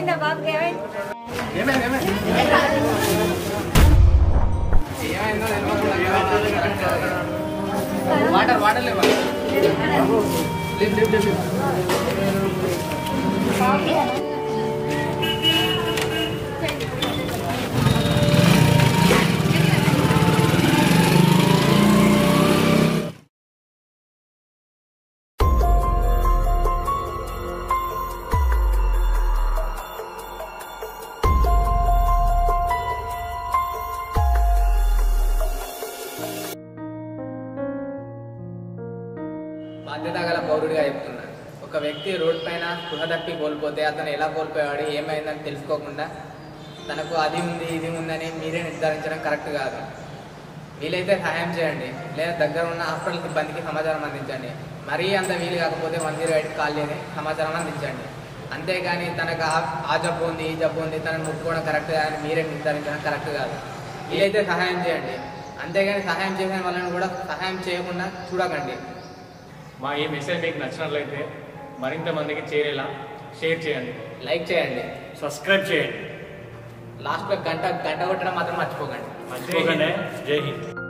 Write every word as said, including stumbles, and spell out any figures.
ఏమైందా బాబు ఏమైంది water water లేవా బాధ్యత గల పౌరుడిగా చెప్తున్నా. ఒక వ్యక్తి రోడ్ పైన స్పృహ తప్పి కోల్పోతే అతను ఎలా కోల్పోయాడు ఏమైందని తెలుసుకోకుండా తనకు అది ఉంది ఇది ఉందని మీరే నిర్ధారించడం కరెక్ట్ కాదు. వీలైతే సహాయం చేయండి, లేదా దగ్గర ఉన్న హాస్పిటల్ సిబ్బందికి సమాచారం అందించండి. మరీ అంత వీలు కాకపోతే వన్ జీరో ఎయిట్ కాల్ చేసి సమాచారం అందించండి. అంతేగాని తనకు ఆ జబ్బు ఉంది ఈ జబ్బు ఉంది తనను ముట్టుకోవడం కరెక్ట్ అని మీరే నిర్ధారించడం కరెక్ట్ కాదు. వీలైతే సహాయం చేయండి, అంతేగాని సహాయం చేసిన వాళ్ళని కూడా సహాయం చేయకుండా చూడకండి. మా ఈ మెసేజ్ మీకు నచ్చినట్లయితే మరింత మందికి చేరేలా షేర్ చేయండి, లైక్ చేయండి, సబ్స్క్రైబ్ చేయండి. లాస్ట్లో గంట గంట కొట్టడం మాత్రం మర్చిపోకండి. మర్చిపోకండి. జై హింద్.